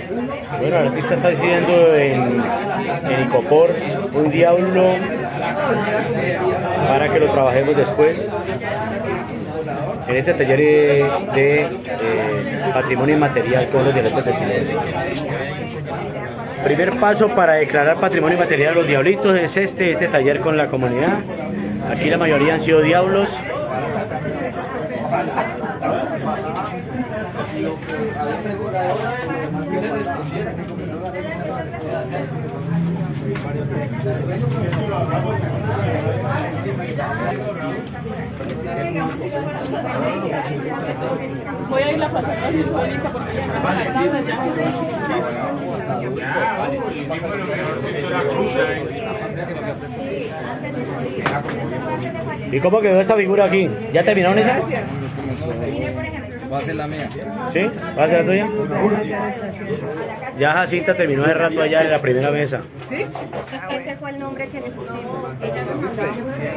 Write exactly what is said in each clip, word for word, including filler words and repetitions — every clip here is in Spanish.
Bueno, el artista está haciendo en, en Icopor un diablo para que lo trabajemos después en este taller de, de eh, patrimonio inmaterial con los dialectos de Siloé. Primer paso para declarar patrimonio inmaterial los diablitos es este, este taller con la comunidad. Aquí la mayoría han sido diablos. Voy a ir a pasar así bonita porque ya está la casa, ya ¿Y cómo quedó esta figura aquí? ¿Ya terminaron esa? Va a ser la mía. ¿Sí? ¿Va a ser la tuya? Ya Jacinta terminó hace rato allá en la primera mesa. ¿Sí? Ese fue el nombre que le pusimos. Ella nos mandó.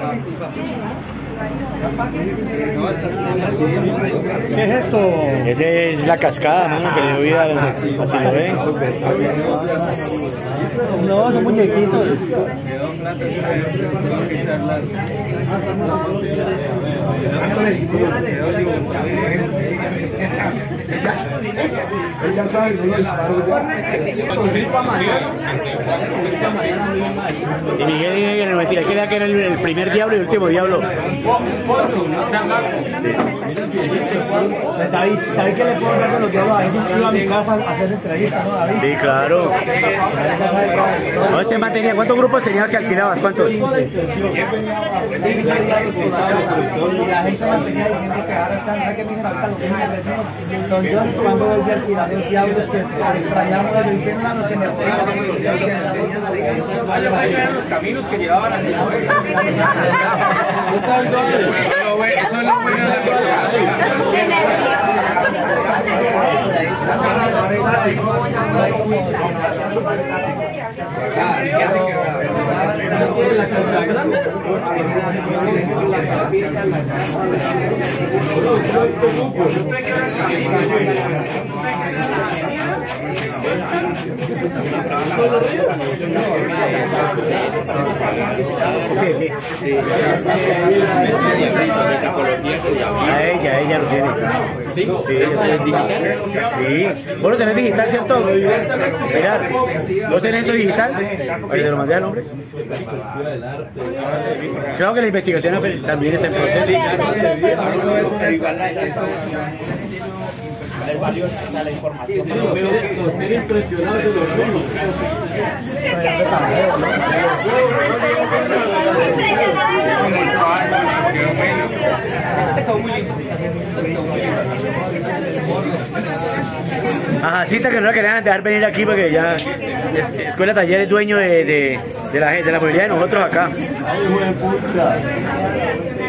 ¿Qué es esto? Esa es la cascada, mano, que le dio vida a Siloé. No, son muñequitos. Ella sabe, no lo disparó Y Miguel dice que no mentira, que era que era el, el primer diablo y el último diablo. David, David, ¿qué le puedo hablar de los diablos? A veces iba a mi casa a hacer entrevistas, ¿no, David? Sí, claro. No, este man tenía, ¿cuántos grupos tenías que alquilabas? ¿Cuántos? Y la gente mantenía diciendo que ahora están, que me dicen ahorita lo que me vecino. Don John, cuando volví a alquilar los diablos que extrañamos, yo dije, hermano, que me eran los caminos que llevaban a Siloé. Eso es lo bueno de la A ella, ella lo tiene. Sí, sí, digital. Sí. ¿Vos lo tenés digital, cierto? Mirá, ¿vos tenés eso digital? Oye, ¿te lo mandé al hombre? Creo que la investigación también está en proceso. Es valiosa la información. Estoy impresionado de los rulos. Ajá, cita que no la querían dejar venir aquí porque ya Escuela Taller es dueño de, de, de, la, de la movilidad de nosotros acá. Ay,